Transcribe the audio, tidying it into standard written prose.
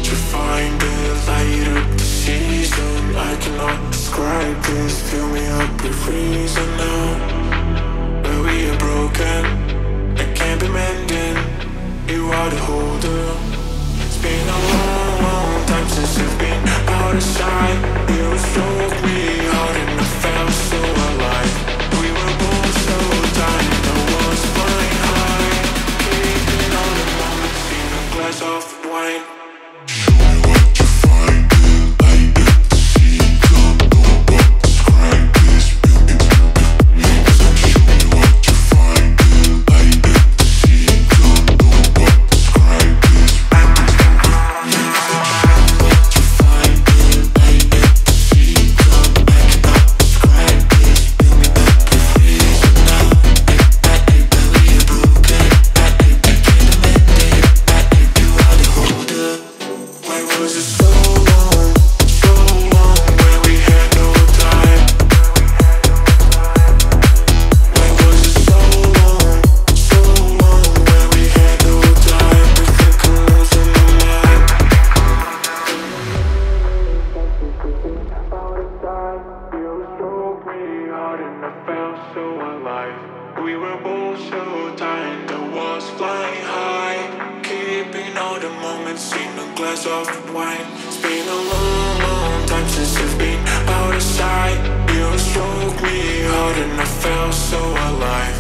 you find it, light up the season. I cannot describe this, fill me up with reason now. Where we are broken, it can't be mending. You are the holder. It's been a long, long time since you've been out of sight. You struck me hard and I felt so alive. We were both so tired, I was flying high, keeping all the moments in a glass of wine. We were both so tired, I was flying high, keeping all the moments in a glass of wine. It's been a long, long time since you've been out of sight. You struck me hard and I felt so alive.